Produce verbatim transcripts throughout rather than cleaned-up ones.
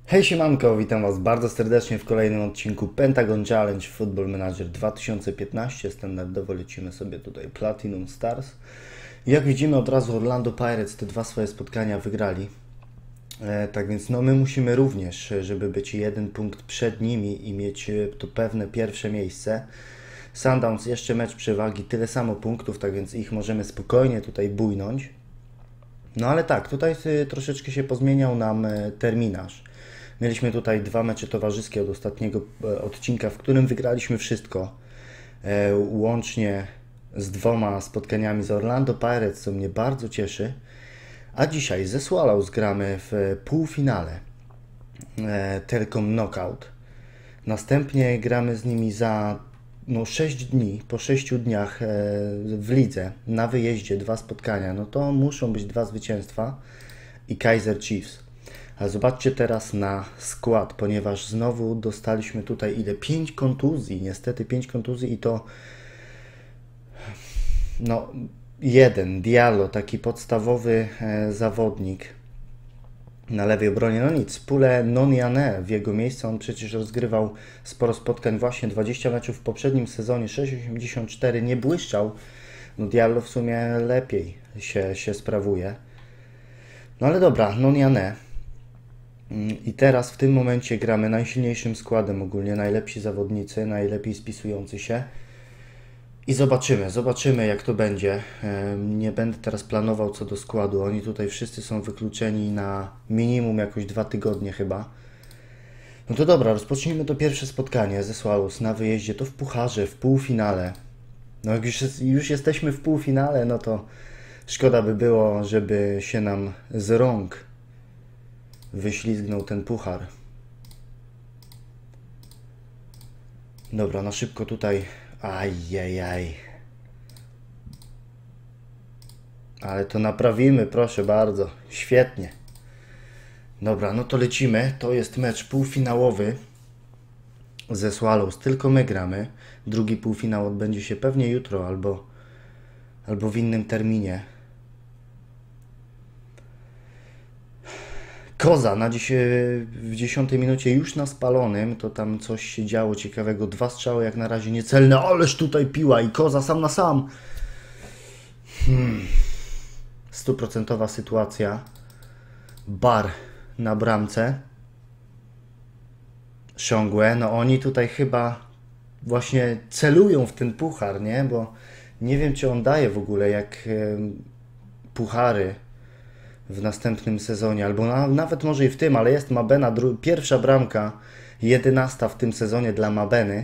Hej siemanko, witam Was bardzo serdecznie w kolejnym odcinku Pentagon Challenge Football Manager dwa tysiące piętnaście. Standardowo lecimy sobie tutaj Platinum Stars. Jak widzimy, od razu Orlando Pirates te dwa swoje spotkania wygrali. E, tak więc no my musimy również, żeby być jeden punkt przed nimi i mieć to pewne pierwsze miejsce. Sundowns jeszcze mecz przewagi, tyle samo punktów, tak więc ich możemy spokojnie tutaj bujnąć. No ale tak, tutaj troszeczkę się pozmieniał nam terminarz. Mieliśmy tutaj dwa mecze towarzyskie od ostatniego odcinka, w którym wygraliśmy wszystko. E, łącznie z dwoma spotkaniami z Orlando Pirates, co mnie bardzo cieszy. A dzisiaj ze Swallows gramy w półfinale e, Telkom Knockout. Następnie gramy z nimi za no, sześć dni, po sześciu dniach e, w lidze, na wyjeździe dwa spotkania. No to muszą być dwa zwycięstwa i Kaiser Chiefs. A zobaczcie teraz na skład, ponieważ znowu dostaliśmy tutaj ile? pięć kontuzji, niestety pięć kontuzji i to no jeden, Diallo, taki podstawowy e, zawodnik na lewej obronie. No nic, Pule Noniane w jego miejscu, on przecież rozgrywał sporo spotkań, właśnie dwadzieścia meczów w poprzednim sezonie, sześć osiemdziesiąt cztery, nie błyszczał. No Diallo w sumie lepiej się, się sprawuje. No ale dobra, Noniane. I teraz w tym momencie gramy najsilniejszym składem ogólnie, najlepsi zawodnicy, najlepiej spisujący się. I zobaczymy, zobaczymy jak to będzie. Nie będę teraz planował co do składu, oni tutaj wszyscy są wykluczeni na minimum jakoś dwa tygodnie chyba. No to dobra, rozpocznijmy to pierwsze spotkanie ze Swallows na wyjeździe, to w pucharze, w półfinale. No jak już, jest, już jesteśmy w półfinale, no to szkoda by było, żeby się nam z rąk wyślizgnął ten puchar. Dobra, na szybko tutaj. Ajajaj. Ale to naprawimy, proszę bardzo. Świetnie. Dobra, no to lecimy. To jest mecz półfinałowy ze Swallows. Tylko my gramy. Drugi półfinał odbędzie się pewnie jutro albo, albo w innym terminie. Koza na dziś, w dziesiątej minucie już na spalonym, to tam coś się działo ciekawego. Dwa strzały jak na razie niecelne, ależ tutaj piła i Koza sam na sam. Hmm. Stuprocentowa sytuacja. Bar na bramce. Ciągłe, no oni tutaj chyba właśnie celują w ten puchar, nie? Bo nie wiem czy on daje w ogóle jak puchary w następnym sezonie, albo na, nawet może i w tym, ale jest Mabena, pierwsza bramka, jedenasta w tym sezonie dla Mabeny.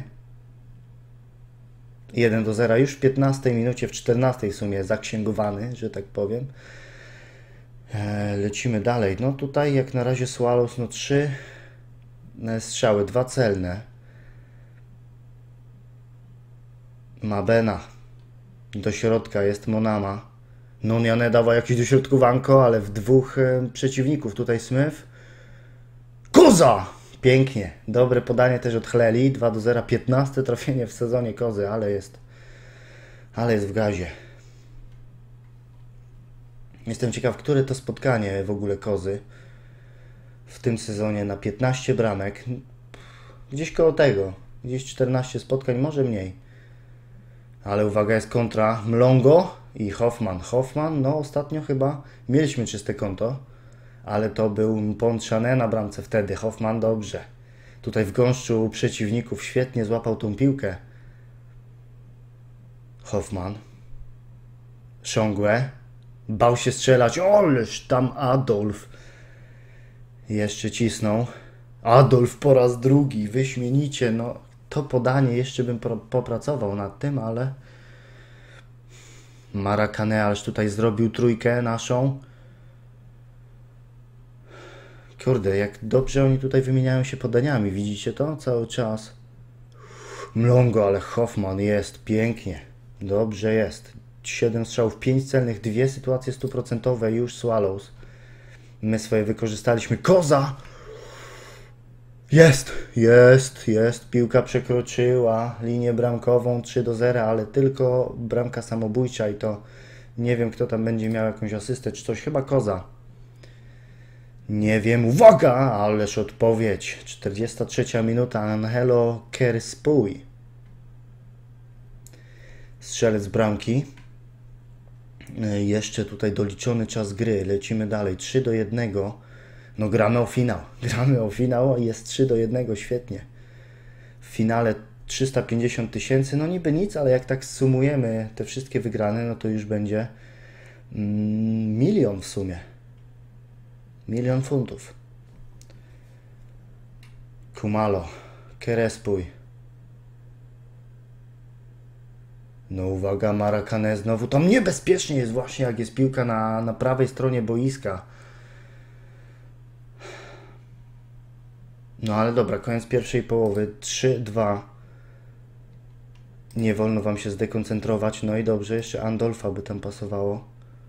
jeden do zera już w piętnastej minucie, w czternastej w sumie zaksięgowany, że tak powiem. E, lecimy dalej. No tutaj jak na razie Swallows, no trzy strzały, dwa celne. Mabena. Do środka jest Monama. Noniane dawa jakieś dośrodkowanko, ale w dwóch e, przeciwników. Tutaj Smith. Koza! Pięknie. Dobre podanie też od Chleli. dwa do zera. piętnaste trafienie w sezonie Kozy, ale jest ale jest w gazie. Jestem ciekaw, które to spotkanie w ogóle Kozy w tym sezonie na piętnaście bramek. Gdzieś koło tego. Gdzieś czternaście spotkań, może mniej. Ale uwaga, jest kontra Mlongo i Hoffman. Hoffman, no ostatnio chyba mieliśmy czyste konto, ale to był Pontchané na bramce wtedy. Hoffman dobrze. Tutaj w gąszczu przeciwników świetnie złapał tą piłkę. Hoffman. Ciągłe. Bał się strzelać. Oleż tam Adolf. Jeszcze cisnął. Adolf po raz drugi. Wyśmienicie. No to podanie jeszcze bym popracował nad tym, ale Marakane, ależ tutaj zrobił trójkę naszą. Kurde, jak dobrze oni tutaj wymieniają się podaniami. Widzicie to cały czas? Mlongo, ale Hoffman jest pięknie. Dobrze jest. siedem strzałów, pięć celnych, dwie sytuacje stuprocentowe już Swallows. My swoje wykorzystaliśmy. Koza! Jest, jest, jest. Piłka przekroczyła linię bramkową trzy do zera, ale tylko bramka samobójcza i to nie wiem kto tam będzie miał jakąś asystę czy coś. Chyba Koza. Nie wiem, uwaga, ależ odpowiedź. czterdziesta trzecia minuta, Angelo Kerspuj. Strzelec bramki. Jeszcze tutaj doliczony czas gry. Lecimy dalej. trzy do jednego. No gramy o finał. Gramy o finał i jest trzy do jednego. Świetnie. W finale trzysta pięćdziesiąt tysięcy. No niby nic, ale jak tak sumujemy te wszystkie wygrane, no to już będzie mm, milion w sumie. Milion funtów. Kumalo. Kerespuj. No uwaga, Maracanã znowu. Tam niebezpiecznie jest właśnie, jak jest piłka na, na prawej stronie boiska. No ale dobra, koniec pierwszej połowy. trzy dwa. Nie wolno wam się zdekoncentrować. No i dobrze, jeszcze Andolfa by tam pasowało.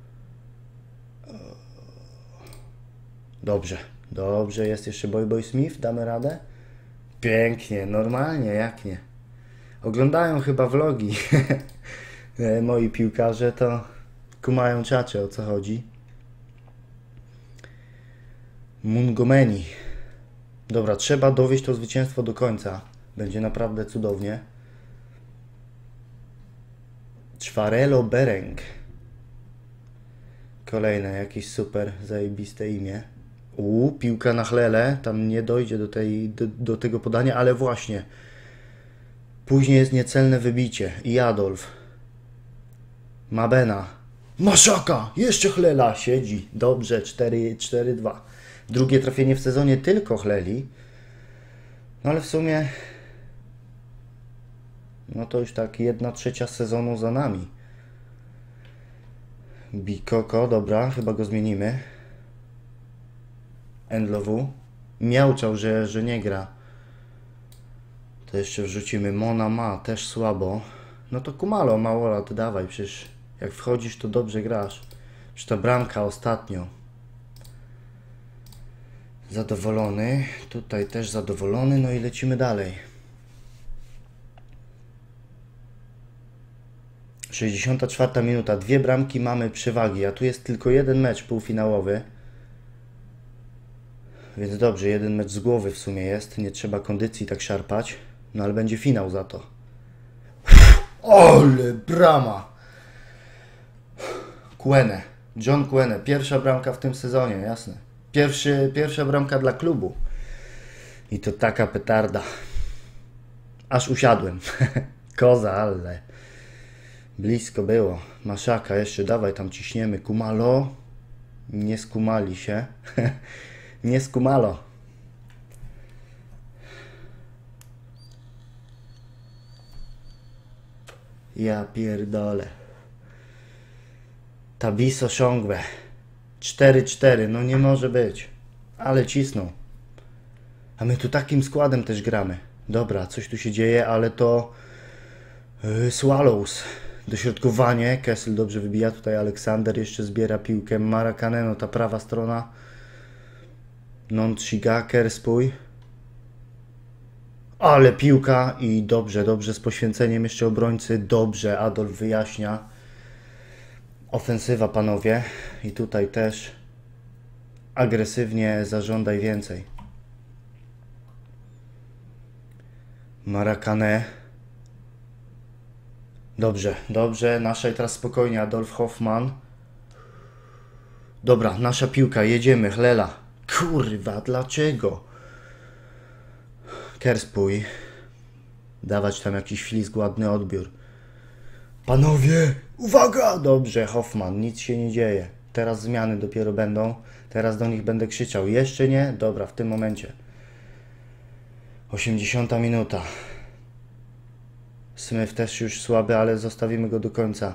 Dobrze, dobrze. Jest jeszcze Boy Boy Smith. Damy radę? Pięknie, normalnie, jak nie. Oglądają chyba vlogi. Moi piłkarze to kumają czacze, o co chodzi. Mungomeni. Dobra, trzeba dowieść to zwycięstwo do końca. Będzie naprawdę cudownie. Czwarelo Bereng. Kolejne jakieś super zajebiste imię. U, piłka na chlele. Tam nie dojdzie do, tej, do, do tego podania, ale właśnie. Później jest niecelne wybicie. I Adolf. Mabena. Maszaka! Jeszcze chlela siedzi. Dobrze, cztery dwa. Drugie trafienie w sezonie tylko chleli. No ale w sumie no to już tak jedna trzecia sezonu za nami. Bikoko, dobra, chyba go zmienimy. Endlowu. Miałczał, że, że nie gra. To jeszcze wrzucimy. Mona ma, też słabo. No to Kumalo, Małola, ty dawaj, przecież jak wchodzisz, to dobrze grasz. Przecież ta bramka ostatnio. Zadowolony. Tutaj też zadowolony. No i lecimy dalej. sześćdziesiąta czwarta minuta. Dwie bramki mamy przewagi. A tu jest tylko jeden mecz półfinałowy. Więc dobrze, jeden mecz z głowy w sumie jest. Nie trzeba kondycji tak szarpać. No ale będzie finał za to. Ole brama! Quene. John Quene. Pierwsza bramka w tym sezonie, jasne. Pierwszy, pierwsza bramka dla klubu. I to taka petarda. Aż usiadłem. Koza, ale blisko było. Maszaka, jeszcze dawaj tam ciśniemy. Kumalo. Nie skumali się. Nie skumalo. Ja pierdolę. Tabiso Szongwe. cztery cztery. No nie może być. Ale cisną. A my tu takim składem też gramy. Dobra, coś tu się dzieje, ale to yy, Swallows. Dośrodkowanie. Kessel dobrze wybija. Tutaj Aleksander jeszcze zbiera piłkę. Maracanã, no ta prawa strona. Non-Chiga, Kerspuj. Ale piłka i dobrze, dobrze z poświęceniem jeszcze obrońcy. Dobrze, Adolf wyjaśnia. Ofensywa, panowie. I tutaj też agresywnie zażądaj więcej. Maracanã. Dobrze, dobrze. Nasza i teraz spokojnie. Adolf Hoffman. Dobra, nasza piłka. Jedziemy. Chlela. Kurwa, dlaczego? Kerspuj. Dawać tam jakiś ślizg, ładny odbiór. Panowie, uwaga! Dobrze, Hoffman, nic się nie dzieje. Teraz zmiany dopiero będą. Teraz do nich będę krzyczał. Jeszcze nie? Dobra, w tym momencie. osiemdziesiąta minuta. Smith też już słaby, ale zostawimy go do końca.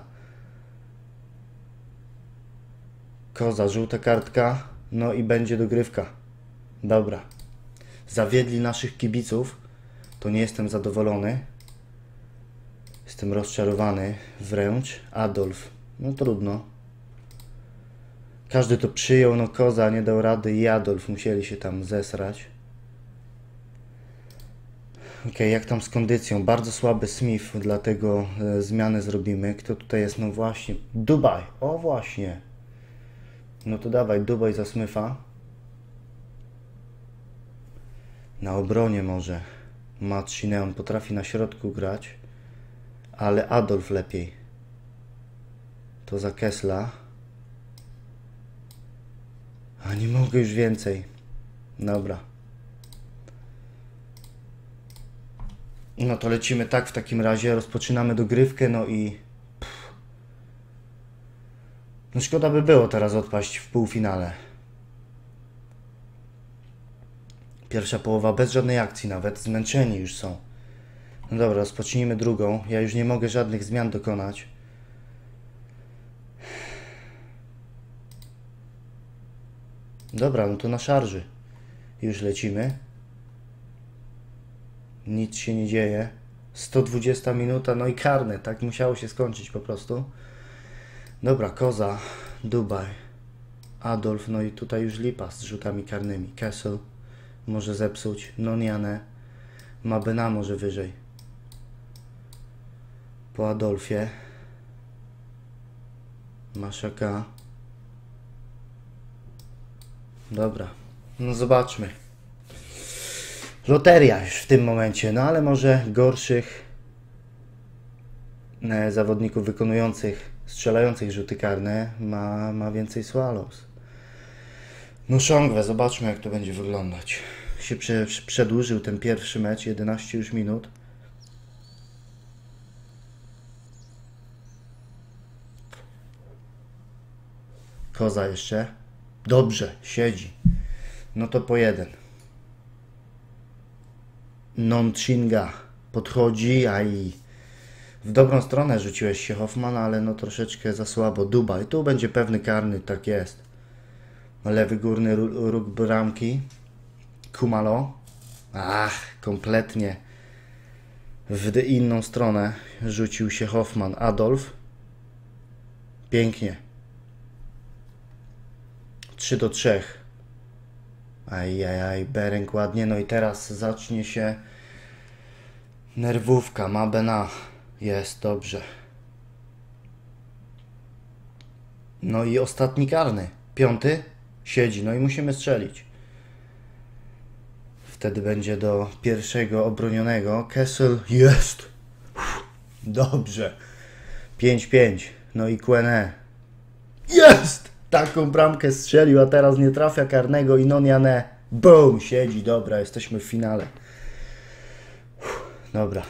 Koza, żółta kartka. No i będzie dogrywka. Dobra. Zawiedli naszych kibiców. To nie jestem zadowolony. Jestem rozczarowany wręcz. Adolf. No trudno. Każdy to przyjął. No Koza nie dał rady i Adolf musieli się tam zesrać. Ok, jak tam z kondycją? Bardzo słaby Smith, dlatego e, zmianę zrobimy. Kto tutaj jest? No właśnie. Dubaj. O właśnie. No to dawaj, Dubaj za Smitha. Na obronie może. Machinę, on potrafi na środku grać. Ale Adolf lepiej. To za Kessla. A nie mogę już więcej. Dobra. No to lecimy tak w takim razie. Rozpoczynamy dogrywkę, no i... Pff. No szkoda by było teraz odpaść w półfinale. Pierwsza połowa bez żadnej akcji nawet. Zmęczeni już są. No dobra, rozpocznijmy drugą. Ja już nie mogę żadnych zmian dokonać. Dobra, no to na szarży. Już lecimy. Nic się nie dzieje. sto dwudziesta minuta, no i karne. Tak musiało się skończyć po prostu. Dobra, Koza, Dubaj, Adolf, no i tutaj już lipa z rzutami karnymi. Kessel może zepsuć. Noniane. Mabena może wyżej. Po Adolfie. Maszaka. Dobra. No zobaczmy. Loteria już w tym momencie. No ale może gorszych e, zawodników wykonujących, strzelających rzuty karne ma, ma więcej Swallows. No Szongwe, zobaczmy jak to będzie wyglądać. Się prze, przedłużył ten pierwszy mecz, jedenaście już minut. Koza jeszcze. Dobrze, siedzi. No to po jeden. Nonchinga podchodzi, a i w dobrą stronę rzuciłeś się Hoffman, ale no troszeczkę za słabo. Dubaj, tu będzie pewny karny, tak jest. Lewy górny róg bramki. Kumalo. Ach, kompletnie w inną stronę rzucił się Hoffman. Adolf. Pięknie. trzy do trzech. Ajajaj, Bereng ładnie. No i teraz zacznie się nerwówka. Mabena. Jest, dobrze. No i ostatni karny. Piąty. Siedzi. No i musimy strzelić. Wtedy będzie do pierwszego obronionego. Kessel. Jest. Dobrze. pięć pięć. No i Quene. Jest! Taką bramkę strzelił, a teraz nie trafia karnego i Noniane. Boom! Siedzi. Dobra, jesteśmy w finale. Uff, dobra.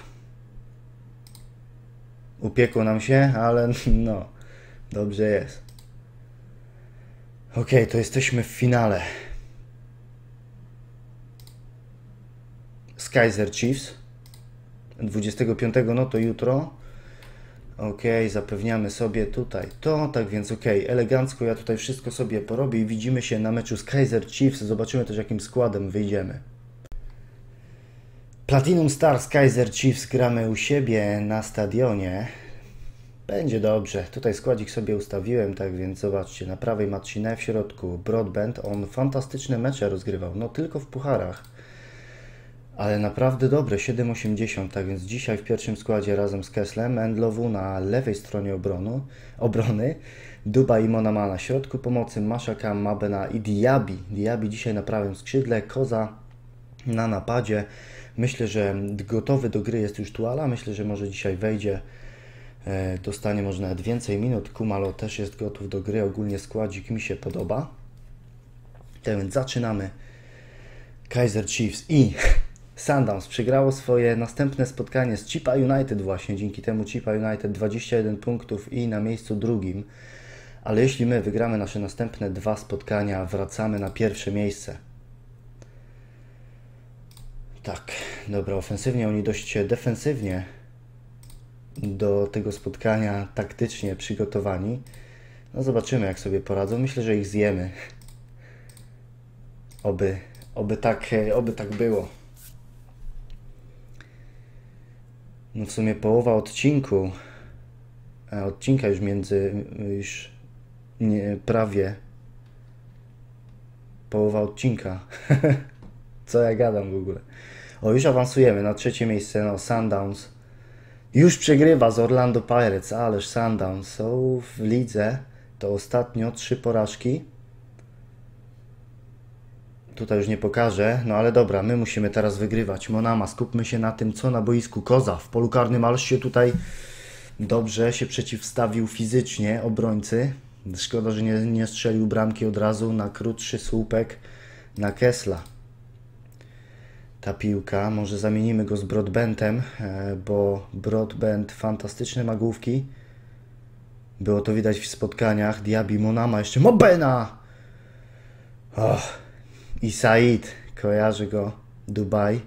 Upiekło nam się, ale no, dobrze jest. Ok, to jesteśmy w finale. Z Kaizer Chiefs. dwudziestego piątego, no to jutro. Ok, zapewniamy sobie tutaj to, tak więc ok, elegancko ja tutaj wszystko sobie porobię i widzimy się na meczu z Kaizer Chiefs. Zobaczymy też jakim składem wyjdziemy. Platinum Stars Kaizer Chiefs gramy u siebie na stadionie. Będzie dobrze. Tutaj składzik sobie ustawiłem, tak więc zobaczcie, na prawej Machinę, w środku Broadbent. On fantastyczne mecze rozgrywał, no tylko w pucharach. Ale naprawdę dobre, siedem osiemdziesiąt, tak więc dzisiaj w pierwszym składzie razem z Kesslem, Endlowu na lewej stronie obronu, obrony, Duba i Monama na środku pomocy, Maszaka, Mabena i Diaby. Diaby dzisiaj na prawym skrzydle, Koza na napadzie. Myślę, że gotowy do gry jest już Tuala, myślę, że może dzisiaj wejdzie, e, dostanie może nawet więcej minut. Kumalo też jest gotów do gry, ogólnie składzik mi się podoba. Tak więc zaczynamy. Kaizer Chiefs i Sundowns przegrało swoje następne spotkanie z Chipa United właśnie, dzięki temu Chipa United dwadzieścia jeden punktów i na miejscu drugim. Ale jeśli my wygramy nasze następne dwa spotkania, wracamy na pierwsze miejsce. Tak, dobra, ofensywnie oni dość defensywnie do tego spotkania taktycznie przygotowani. No zobaczymy jak sobie poradzą, myślę, że ich zjemy. Oby, oby tak, oby tak było. No w sumie połowa odcinku, odcinka już między, już nie, prawie połowa odcinka. Co ja gadam w ogóle. O, już awansujemy na trzecie miejsce, no Sundowns. Już przegrywa z Orlando Pirates, ależ Sundowns są w lidze. To ostatnio trzy porażki. Tutaj już nie pokażę, no ale dobra, my musimy teraz wygrywać. Monama, skupmy się na tym, co na boisku. Koza w polu karnym, ależ się tutaj dobrze się przeciwstawił fizycznie obrońcy. Szkoda, że nie, nie strzelił bramki od razu na krótszy słupek na Kessla. Ta piłka, może zamienimy go z Broadbentem, bo Broadbent fantastyczne ma główki. Było to widać w spotkaniach. Diaby, Monama, jeszcze Mobena! Oh. I Said, kojarzy go, Dubaj.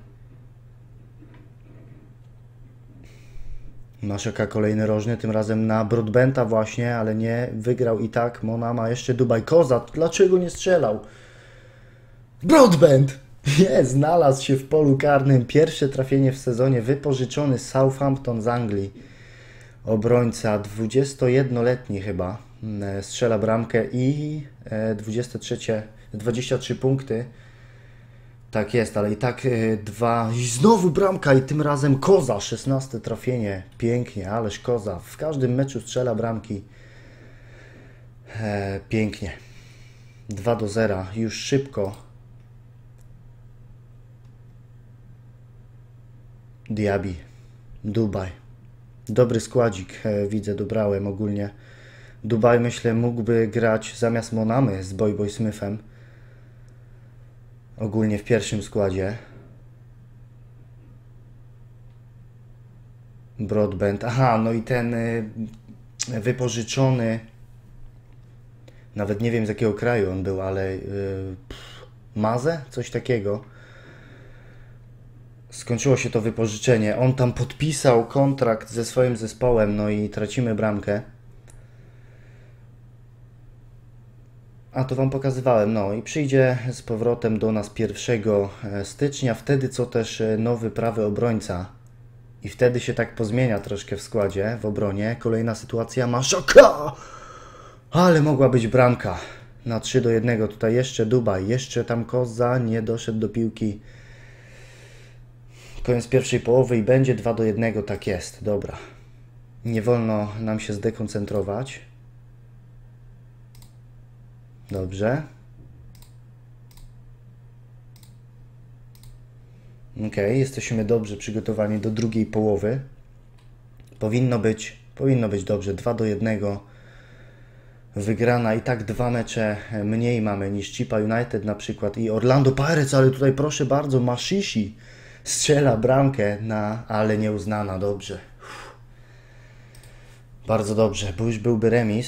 Maszaka kolejny rożny, tym razem na Broadbenta właśnie, ale nie, wygrał i tak. Monama, jeszcze Dubaj. Koza, dlaczego nie strzelał? Broadbent! Nie, znalazł się w polu karnym. Pierwsze trafienie w sezonie, wypożyczony z Southampton z Anglii. Obrońca, dwudziestojednoletni chyba, strzela bramkę i dwadzieścia trzy, dwadzieścia trzy punkty. Tak jest, ale i tak dwa, i znowu bramka i tym razem Koza, szesnaste trafienie, pięknie, ależ Koza w każdym meczu strzela bramki. E, pięknie. dwa do zera, już szybko. Diaby, Dubaj. Dobry składzik, e, widzę, dobrałem ogólnie. Dubaj, myślę, mógłby grać zamiast Monamy z Boy Boy Smithem. Ogólnie w pierwszym składzie. Broadbent. Aha, no i ten y, wypożyczony, nawet nie wiem z jakiego kraju on był, ale y, pff, Maze? Coś takiego. Skończyło się to wypożyczenie. On tam podpisał kontrakt ze swoim zespołem, no i tracimy bramkę. A to Wam pokazywałem, no i przyjdzie z powrotem do nas pierwszego stycznia, wtedy co też nowy prawy obrońca. I wtedy się tak pozmienia troszkę w składzie, w obronie. Kolejna sytuacja, Maszaka! Ale mogła być bramka na trzy do jednego. Tutaj jeszcze Dubaj, jeszcze tam Koza nie doszedł do piłki. Koniec pierwszej połowy i będzie dwa do jednego, tak jest, dobra. Nie wolno nam się zdekoncentrować. Dobrze. Ok, jesteśmy dobrze przygotowani do drugiej połowy. Powinno być, powinno być dobrze. dwa do jednego. Wygrana i tak dwa mecze mniej mamy niż Chipa United na przykład i Orlando Pirates, ale tutaj proszę bardzo, Mashishi strzela bramkę na, ale nieuznana, dobrze. Uff. Bardzo dobrze, bo już byłby remis.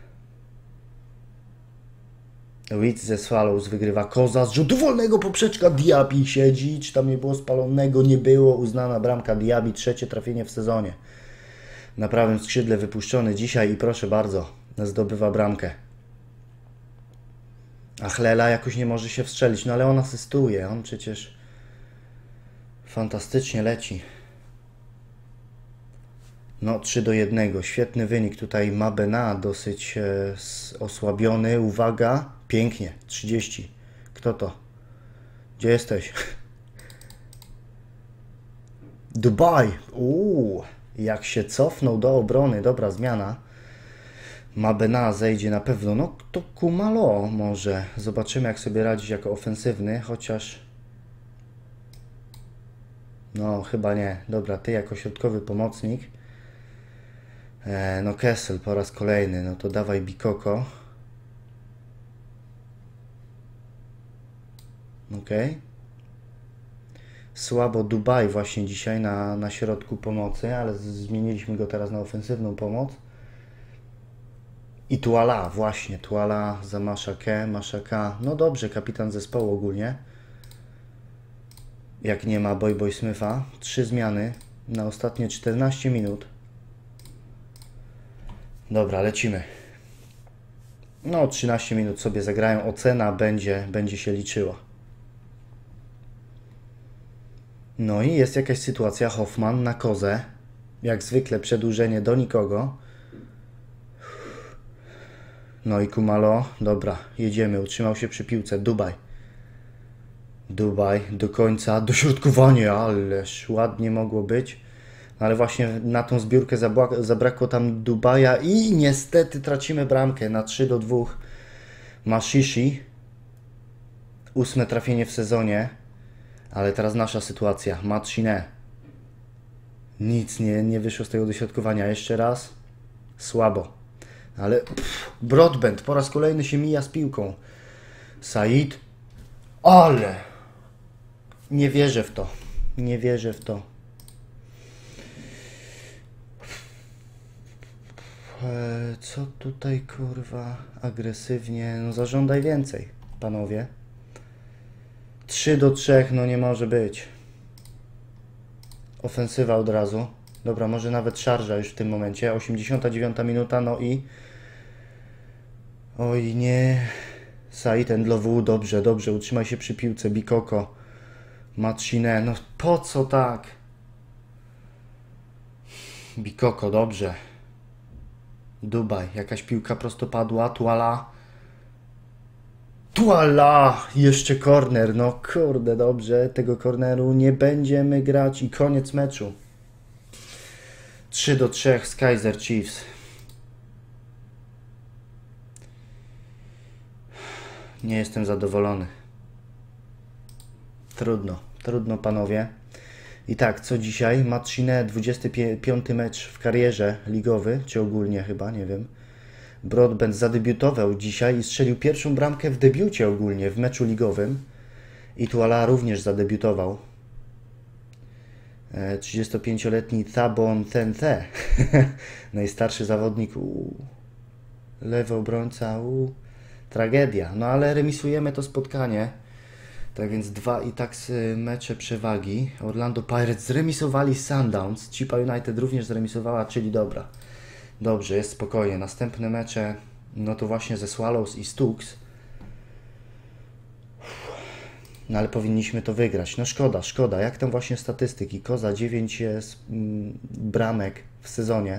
Leeds ze Swallows wygrywa. Koza z rzutu wolnego, poprzeczka, Diaby siedzi, czy tam nie było spalonego, nie było, uznana bramka Diaby, trzecie trafienie w sezonie. Na prawym skrzydle wypuszczony dzisiaj i proszę bardzo, zdobywa bramkę. A Chlela jakoś nie może się wstrzelić, no ale on asystuje, on przecież fantastycznie leci. No trzy do jednego, świetny wynik, tutaj Mabena dosyć e, osłabiony, uwaga, pięknie, trzydzieści. Kto to? Gdzie jesteś? Dubaj, uuu, jak się cofnął do obrony, dobra zmiana. Mabena zejdzie na pewno, no to Kumalo może, zobaczymy jak sobie radzić jako ofensywny, chociaż no chyba nie, dobra, ty jako środkowy pomocnik. No Kessel po raz kolejny, no to dawaj Bikoko. Ok. Słabo Dubaj właśnie dzisiaj na, na środku pomocy, ale zmieniliśmy go teraz na ofensywną pomoc. I Tuala, właśnie, Tuala za Maszakę, Maszaka, no dobrze, kapitan zespołu ogólnie. Jak nie ma Boy Boy Smitha, trzy zmiany na ostatnie czternaście minut. Dobra, lecimy. No, trzynaście minut sobie zagrają. Ocena będzie, będzie się liczyła. No i jest jakaś sytuacja. Hoffman na Kozę. Jak zwykle przedłużenie do nikogo. No i Kumalo. Dobra, jedziemy. Utrzymał się przy piłce. Dubaj. Dubaj do końca. Dośrodkowanie. Ależ ładnie mogło być. Ale właśnie na tą zbiórkę zabrakło tam Dubaja i niestety tracimy bramkę na trzy do dwóch. Mashishi. Ósme trafienie w sezonie. Ale teraz nasza sytuacia. Maciné. Nic nie, nie wyszło z tego dośrodkowania. Jeszcze raz. Słabo. Ale pff, Broadbent po raz kolejny się mija z piłką. Said. Ale. Nie wierzę w to. Nie wierzę w to. Eee, co tutaj kurwa agresywnie. No zażądaj więcej, panowie. trzy do trzech, no nie może być. Ofensywa od razu. Dobra, może nawet szarża już w tym momencie. osiemdziesiąta dziewiąta minuta, no i... Oj nie... Said Endlowu, dobrze, dobrze, utrzymaj się przy piłce. Bikoko. Maciné, no po co tak? Bikoko, dobrze. Dubaj, jakaś piłka prostopadła, Tuala. Tuala! Jeszcze korner, no kurde, dobrze, tego korneru nie będziemy grać i koniec meczu. trzy do trzech z Kaizer Chiefs. Nie jestem zadowolony. Trudno, trudno panowie. I tak, co dzisiaj? Maciné, dwudziesty piąty mecz w karierze ligowy, czy ogólnie chyba, nie wiem. Broadbent zadebiutował dzisiaj i strzelił pierwszą bramkę w debiucie ogólnie, w meczu ligowym. I Tuala również zadebiutował. trzydziestopięcioletni Thabo Thenthe. Najstarszy zawodnik. Uu. Lewy obrońca. Uu. Tragedia. No ale remisujemy to spotkanie. Tak więc dwa i tak mecze przewagi. Orlando Pirates zremisowali Sundowns. Chipa United również zremisowała, czyli dobra. Dobrze, jest spokojnie. Następne mecze, no to właśnie ze Swallows i Stooks. No ale powinniśmy to wygrać. No szkoda, szkoda. Jak tam właśnie statystyki? Koza dziewięć jest, mm, bramek w sezonie.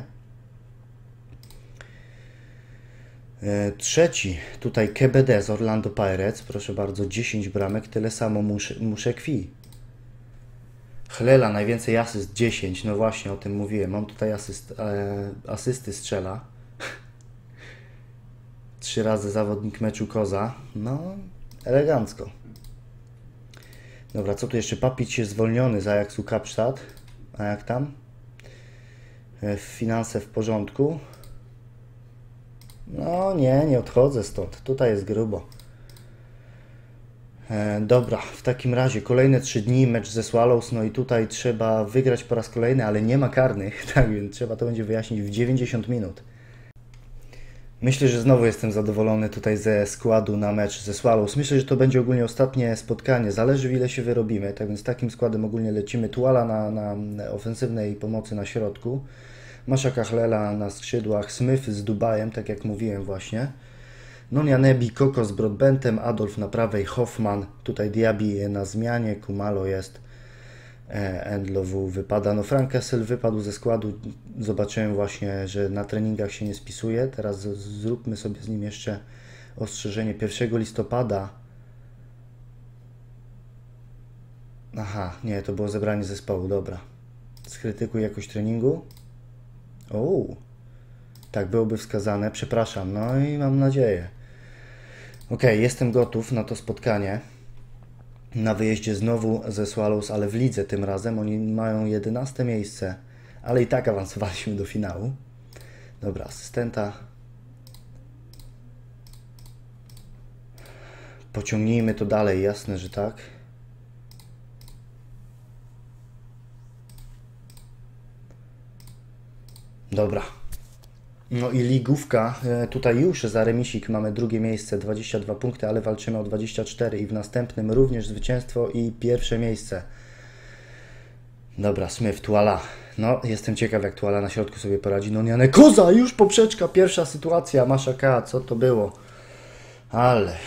E, trzeci, tutaj K B D z Orlando Pirates. Proszę bardzo, dziesięć bramek. Tyle samo muszę, muszę kwi. Chlela, najwięcej asyst, dziesięć. No właśnie, o tym mówiłem. On tutaj asyst, e, asysty strzela. Trzy razy zawodnik meczu Koza. No, elegancko. Dobra, co tu jeszcze? Papić jest zwolniony z Ajaxu Kapsztad. A jak tam? E, finanse w porządku. No nie, nie odchodzę stąd. Tutaj jest grubo. E, dobra, w takim razie kolejne trzy dni, mecz ze Swallows, no i tutaj trzeba wygrać po raz kolejny, ale nie ma karnych, tak więc trzeba to będzie wyjaśnić w dziewięćdziesiąt minut. Myślę, że znowu jestem zadowolony tutaj ze składu na mecz ze Swallows. Myślę, że to będzie ogólnie ostatnie spotkanie, zależy ile się wyrobimy, tak więc takim składem ogólnie lecimy. Tuala na, na ofensywnej pomocy na środku, Masha Kahlela na skrzydłach, Smith z Dubajem, tak jak mówiłem właśnie. Nonia Nebi, Koko z Broadbentem, Adolf na prawej, Hoffman, tutaj Diaby na zmianie, Kumalo jest, e, Endlowu wypada, no Frank Kessel wypadł ze składu, zobaczyłem właśnie, że na treningach się nie spisuje, teraz z, zróbmy sobie z nim jeszcze ostrzeżenie, pierwszego listopada, aha, nie, to było zebranie zespołu, dobra, skrytykuj jakość treningu, o, tak byłoby wskazane, przepraszam, no i mam nadzieję. Ok, jestem gotów na to spotkanie. Na wyjeździe znowu ze Swallows, ale w lidze tym razem. Oni mają jedenaste miejsce, ale i tak awansowaliśmy do finału. Dobra, asystenta. Pociągnijmy to dalej, jasne, że tak. Dobra. No i ligówka, tutaj już za remisik mamy drugie miejsce, dwadzieścia dwa punkty, ale walczymy o dwadzieścia cztery i w następnym również zwycięstwo i pierwsze miejsce. Dobra, Smith, Tuala. No, jestem ciekaw jak Tuala na środku sobie poradzi. No nie, Koza, już poprzeczka, pierwsza sytuacja, Masha K, co to było? Ale...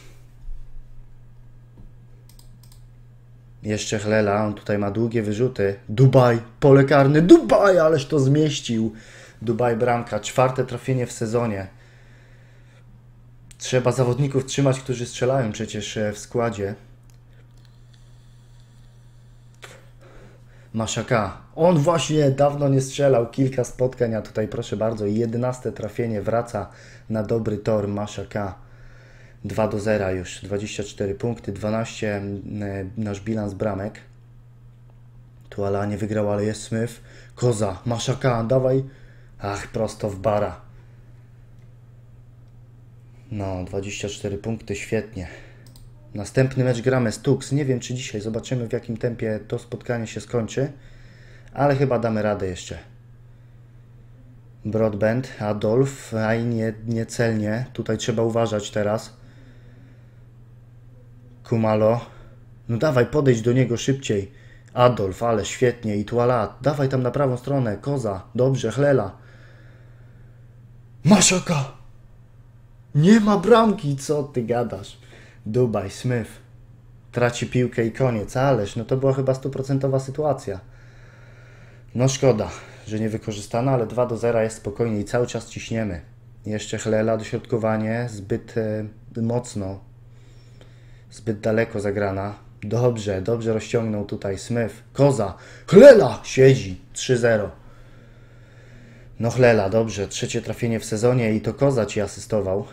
Jeszcze Chlela, on tutaj ma długie wyrzuty. Dubaj, pole karne, Dubaj, ależ to zmieścił. Dubaj bramka, czwarte trafienie w sezonie. Trzeba zawodników trzymać, którzy strzelają przecież w składzie. Masha K. On właśnie dawno nie strzelał, kilka spotkań, a tutaj proszę bardzo, jedenaste trafienie, wraca na dobry tor Masha K. dwa do zera już, dwadzieścia cztery punkty, dwanaście nasz bilans bramek. Tu Ala nie wygrał, ale jest Smith. Koza, Maszaka, dawaj. Ach, prosto w bara. No, dwadzieścia cztery punkty, świetnie. Następny mecz gramy z Tux. Nie wiem, czy dzisiaj, zobaczymy, w jakim tempie to spotkanie się skończy. Ale chyba damy radę jeszcze. Broadband, Adolf, aj nie, niecelnie. Tutaj trzeba uważać teraz. Kumalo. No dawaj, podejdź do niego szybciej. Adolf, ale świetnie. I Tualat. Dawaj tam na prawą stronę. Koza. Dobrze, Chlela. Maszaka! Nie ma bramki, co ty gadasz? Dubaj, Smith. Traci piłkę i koniec. Ależ, no to była chyba stuprocentowa sytuacja. No szkoda, że nie wykorzystana, ale dwa do zera jest spokojnie i cały czas ciśniemy. Jeszcze Chlela, dośrodkowanie, zbyt e, mocno, zbyt daleko zagrana. Dobrze, dobrze rozciągnął tutaj Smith. Koza, Chlela siedzi, trzy zero. No Chlela, dobrze, trzecie trafienie w sezonie i to Koza ci asystował.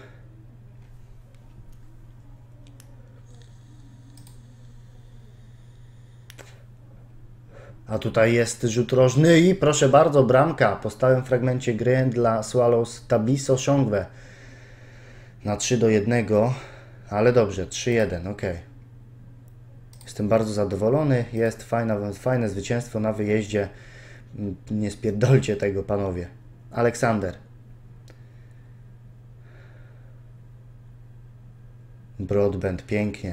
A tutaj jest rzut rożny i proszę bardzo, bramka po stałym fragmencie gry dla Swallows Tabiso Shongwe na trzy do jednego, ale dobrze, trzy jeden, ok. Jestem bardzo zadowolony, jest fajne, fajne zwycięstwo na wyjeździe, nie spierdolcie tego panowie. Aleksander. Broadband, pięknie.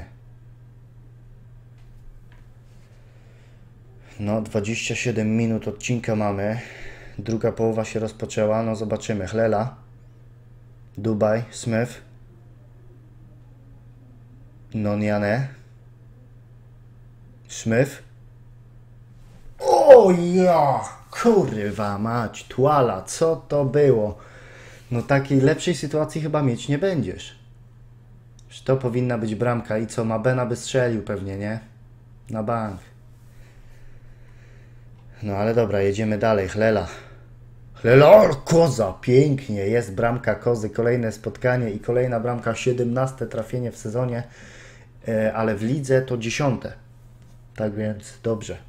No, dwadzieścia siedem minut odcinka mamy. Druga połowa się rozpoczęła. No, zobaczymy. Chlela. Dubaj. Smith. Noniane. Smith. O ja! Kurwa mać. Tuala. Co to było? No, takiej lepszej sytuacji chyba mieć nie będziesz. To powinna być bramka. I co? Mabena by strzelił pewnie, nie? Na bank. No ale dobra, jedziemy dalej. Chlela. Chlela, Koza, pięknie. Jest bramka Kozy, kolejne spotkanie i kolejna bramka, siedemnaste trafienie w sezonie, ale w lidze to dziesiąte. Tak więc dobrze.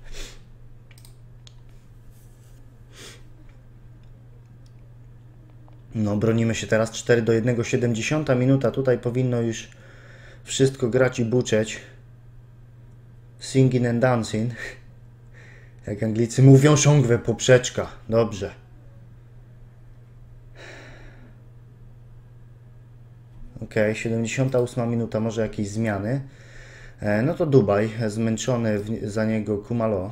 No, bronimy się teraz cztery do jednego, siedemdziesiąta minuta. Tutaj powinno już wszystko grać i buczeć. Singing and dancing. Jak Anglicy mówią, Shongwe, poprzeczka. Dobrze. Ok, siedemdziesiąta ósma minuta, może jakieś zmiany. E, no to Dubaj, zmęczony w, za niego Kumalo.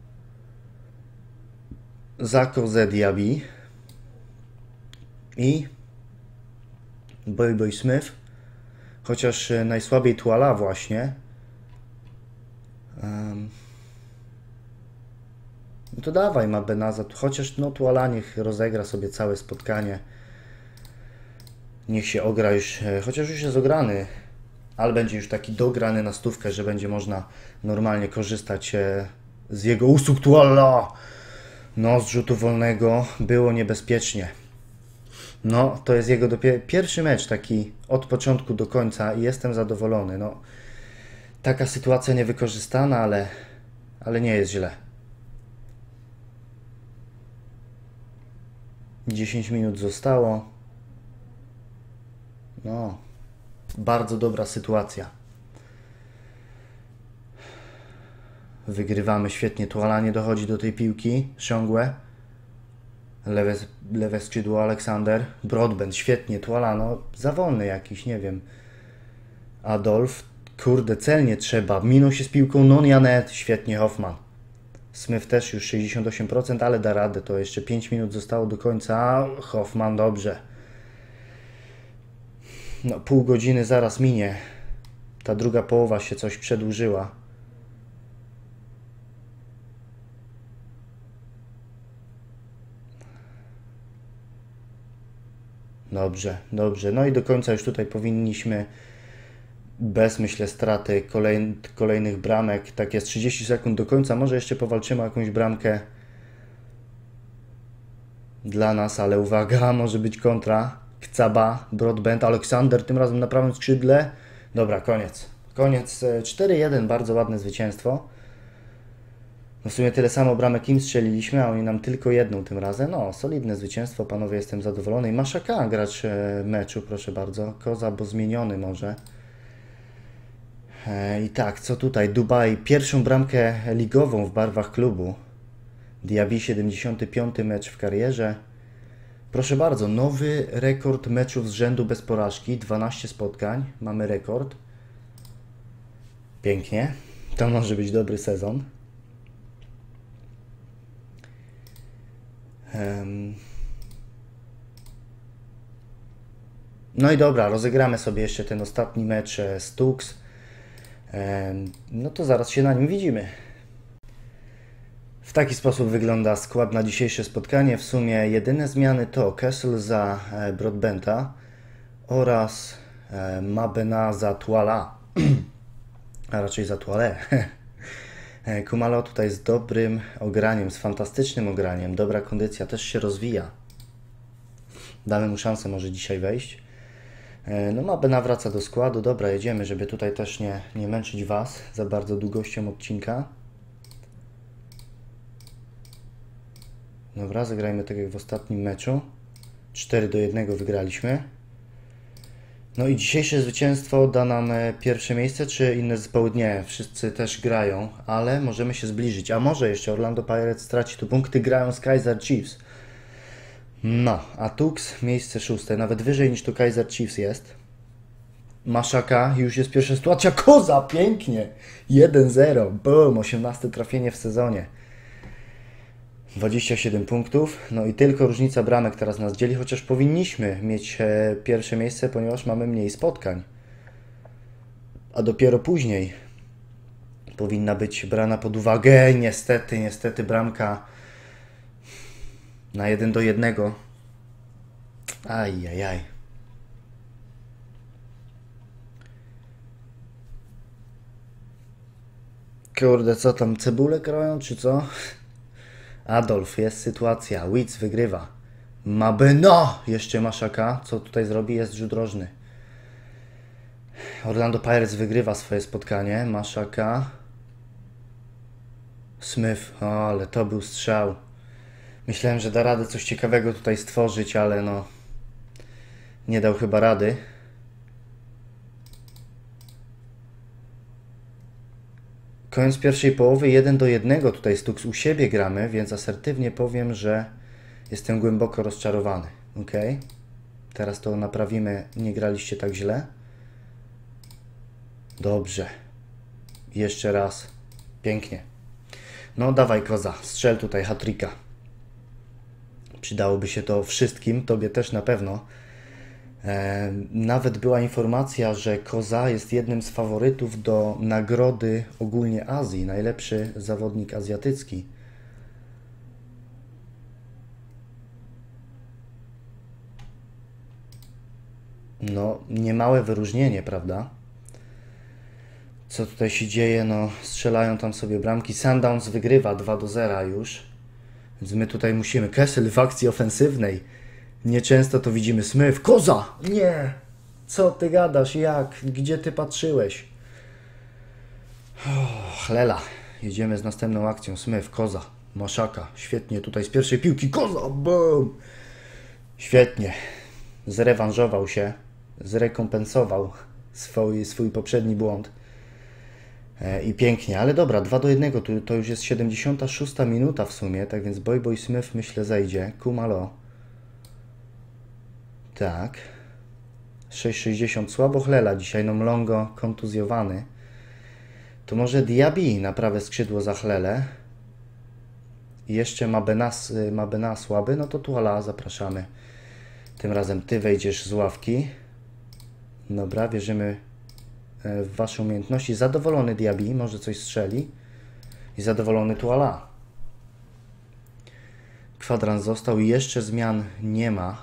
Zako Zediabi. I Boy Boy Smith. Chociaż najsłabiej Tuala właśnie. Um, No to dawaj Mabenaza, chociaż no Tuala niech rozegra sobie całe spotkanie. Niech się ogra już, chociaż już jest ograny, ale będzie już taki dograny na stówkę, że będzie można normalnie korzystać z jego usług. Tuala! No, z rzutu wolnego było niebezpiecznie. No, to jest jego dopiero pierwszy mecz taki od początku do końca i jestem zadowolony. No, taka sytuacja niewykorzystana, ale, ale nie jest źle. dziesięć minut zostało. No, bardzo dobra sytuacja. Wygrywamy świetnie. Tuala nie dochodzi do tej piłki. Shongwe. Lewe, lewe skrzydło Aleksander. Broadband, świetnie. Tuala, no za wolny jakiś, nie wiem. Adolf. Kurde, celnie trzeba. Minął się z piłką. Nonianet. Świetnie, Hoffman. Smith też już sześćdziesiąt osiem procent, ale da radę. To jeszcze pięć minut zostało do końca. Hoffman, dobrze. No, pół godziny zaraz minie. Ta druga połowa się coś przedłużyła. Dobrze, dobrze. No i do końca już tutaj powinniśmy bez, myślę, straty kolej, kolejnych bramek. Tak jest, trzydzieści sekund do końca. Może jeszcze powalczymy o jakąś bramkę dla nas, ale uwaga, może być kontra. Kcaba, Broadbent, Aleksander tym razem na prawym skrzydle. Dobra, koniec. Koniec. cztery jeden, bardzo ładne zwycięstwo. No w sumie tyle samo bramek im strzeliliśmy, a oni nam tylko jedną tym razem. No, solidne zwycięstwo, panowie, jestem zadowolony. I Maszaka gracz meczu, proszę bardzo. Koza, bo zmieniony może. I tak, co tutaj? Dubaj, pierwszą bramkę ligową w barwach klubu. Diaby, siedemdziesiąty piąty mecz w karierze. Proszę bardzo, nowy rekord meczów z rzędu bez porażki. dwanaście spotkań, mamy rekord. Pięknie, to może być dobry sezon. Um. No i dobra, rozegramy sobie jeszcze ten ostatni mecz z Tux. Um. No to zaraz się na nim widzimy. W taki sposób wygląda skład na dzisiejsze spotkanie. W sumie jedyne zmiany to Kessel za Broadbenta oraz Mabena za Tuala, a raczej za Tuale. Kumalo tutaj z dobrym ograniem, z fantastycznym ograniem. Dobra kondycja, też się rozwija. Damy mu szansę może dzisiaj wejść. No Mabena wraca do składu. Dobra, jedziemy, żeby tutaj też nie, nie męczyć Was za bardzo długością odcinka. Dobra, zagrajmy tak jak w ostatnim meczu. cztery do jednego wygraliśmy. No i dzisiejsze zwycięstwo da nam pierwsze miejsce, czy inne zespoły? Nie, wszyscy też grają, ale możemy się zbliżyć. A może jeszcze Orlando Pirates straci tu punkty, grają z Kaizer Chiefs. No, a Tux miejsce szóste, nawet wyżej niż tu Kaizer Chiefs jest. Maszaka, już jest pierwsza sytuacja. Koza, pięknie! jeden zero, boom, osiemnaste trafienie w sezonie. dwadzieścia siedem punktów, no i tylko różnica bramek teraz nas dzieli, chociaż powinniśmy mieć e, pierwsze miejsce, ponieważ mamy mniej spotkań. A dopiero później powinna być brana pod uwagę. Niestety, niestety bramka na jeden do jednego. Ajajaj. Kurde, co tam, cebulę kroją, czy co? Adolf, jest sytuacja, Witz wygrywa. Mabeno! Jeszcze Maszaka, co tutaj zrobi? Jest rzut rożny. Orlando Pirates wygrywa swoje spotkanie. Maszaka. Smith, o, ale to był strzał. Myślałem, że da radę coś ciekawego tutaj stworzyć, ale no nie dał chyba rady. Koniec pierwszej połowy, jeden do jednego tutaj z Tux u siebie gramy, więc asertywnie powiem, że jestem głęboko rozczarowany. Ok? Teraz to naprawimy, nie graliście tak źle. Dobrze. Jeszcze raz. Pięknie. No dawaj Koza, strzel tutaj hat-tricka. Przydałoby się to wszystkim, tobie też na pewno. E, nawet była informacja, że Koza jest jednym z faworytów do nagrody ogólnie Azji. Najlepszy zawodnik azjatycki. No, niemałe wyróżnienie, prawda? Co tutaj się dzieje? No, strzelają tam sobie bramki. Sundowns wygrywa dwa do zera już. Więc my tutaj musimy. Kessel w akcji ofensywnej. Nieczęsto to widzimy. Smith. Koza! Nie! Co ty gadasz? Jak? Gdzie ty patrzyłeś? Oh, chlela. Jedziemy z następną akcją. Smith, Koza, Maszaka. Świetnie tutaj z pierwszej piłki. Koza! Boom! Świetnie. Zrewanżował się. Zrekompensował swój, swój poprzedni błąd. I pięknie, ale dobra, dwa do jednego, to, to już jest siedemdziesiąta szósta minuta w sumie, tak więc Boy Boy Smith myślę zejdzie. Kumalo. Tak. sześć sześćdziesiąt, słabo chlela dzisiaj, no Mlongo kontuzjowany. To może Diaby na prawe skrzydło za chlele. I jeszcze Mabena, Mabena słaby, no to Tuala zapraszamy. Tym razem ty wejdziesz z ławki. Dobra, wierzymy w wasze umiejętności. Zadowolony Diaby, może coś strzeli. I zadowolony Tuala. Kwadrans został i jeszcze zmian nie ma.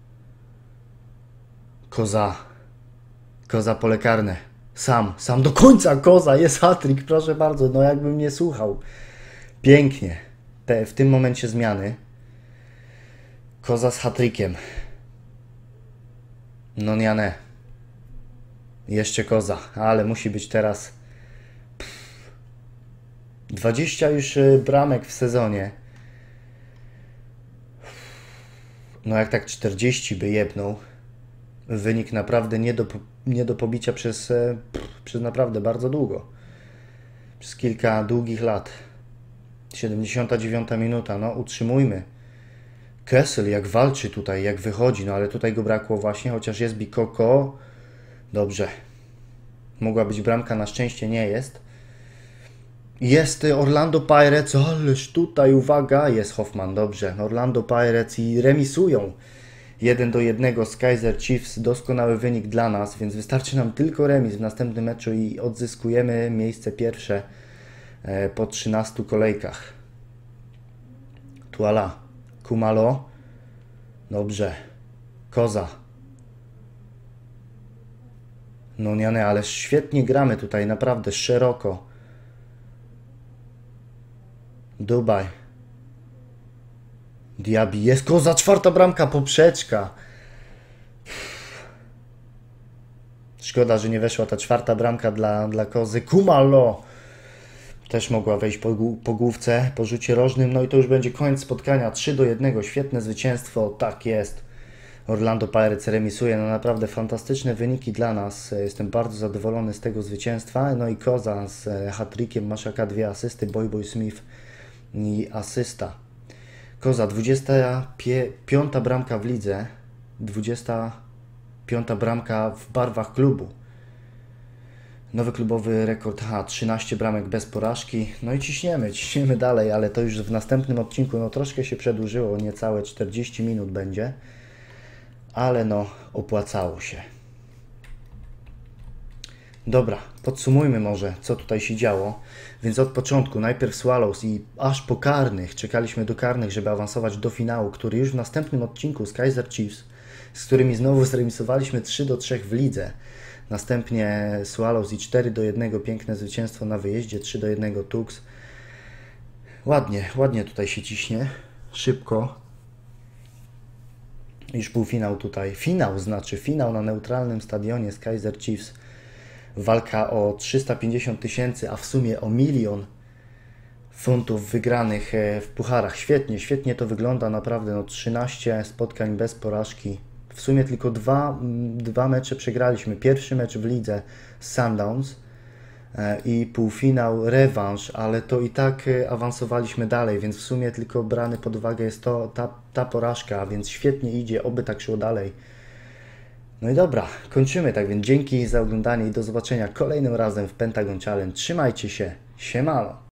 Koza. Koza pole karne. Sam, sam do końca Koza. Jest hat-trick, proszę bardzo. No jakbym nie słuchał. Pięknie. Te, w tym momencie zmiany. Koza z hat-trickiem. No nie, nie. Jeszcze Koza, ale musi być teraz dwadzieścia już bramek w sezonie. No jak tak czterdzieści by jebnął, wynik naprawdę nie do, nie do pobicia przez, przez naprawdę bardzo długo. Przez kilka długich lat. siedemdziesiąta dziewiąta minuta, no utrzymujmy. Kessel jak walczy tutaj, jak wychodzi, no ale tutaj go brakło właśnie, chociaż jest Bikoko. Dobrze. Mogła być bramka, na szczęście nie jest. Jest Orlando Pirates, ależ tutaj uwaga, jest Hoffman, dobrze. Orlando Pirates i remisują jeden do jednego z Kaizer Chiefs, doskonały wynik dla nas, więc wystarczy nam tylko remis w następnym meczu i odzyskujemy miejsce pierwsze po trzynastu kolejkach. Tuala, Kumalo, dobrze, Koza. No nie, nie, ale świetnie gramy tutaj, naprawdę szeroko. Dubaj. Diaby, jest Koza, czwarta bramka, poprzeczka. Szkoda, że nie weszła ta czwarta bramka dla, dla Kozy. Kumalo też mogła wejść po, po główce, po rzucie rożnym. No i to już będzie koniec spotkania. trzy do jednego, świetne zwycięstwo, tak jest. Orlando Pirates remisuje, no naprawdę fantastyczne wyniki dla nas. Jestem bardzo zadowolony z tego zwycięstwa. No i Koza z hat-trickiem, Maszaka, dwie asysty, Boy Boy Smith i asysta. Koza, dwudziesta piąta bramka w lidze, dwudziesta piąta bramka w barwach klubu. Nowy klubowy rekord, ha, trzynaście bramek bez porażki. No i ciśniemy, ciśniemy dalej, ale to już w następnym odcinku, no troszkę się przedłużyło, niecałe czterdzieści minut będzie. Ale no, opłacało się. Dobra, podsumujmy może, co tutaj się działo. Więc od początku, najpierw Swallows i aż po karnych, czekaliśmy do karnych, żeby awansować do finału, który już w następnym odcinku z Kaizer Chiefs, z którymi znowu zremisowaliśmy trzy do trzech w lidze. Następnie Swallows i cztery do jednego, piękne zwycięstwo na wyjeździe, trzy do jednego Tuks. Ładnie, ładnie tutaj się ciśnie, szybko. Już półfinał tutaj, finał znaczy, finał na neutralnym stadionie z Kaizer Chiefs. Walka o trzysta pięćdziesiąt tysięcy, a w sumie o milion funtów wygranych w pucharach. Świetnie, świetnie to wygląda, naprawdę. No, trzynaście spotkań bez porażki. W sumie tylko dwa, dwa mecze przegraliśmy. Pierwszy mecz w lidze z Sundowns i półfinał, rewanż, ale to i tak awansowaliśmy dalej, więc w sumie tylko brany pod uwagę jest to, ta, ta porażka, więc świetnie idzie, oby tak szło dalej. No i dobra, kończymy, tak więc dzięki za oglądanie i do zobaczenia kolejnym razem w Pentagon Challenge. Trzymajcie się, siemano!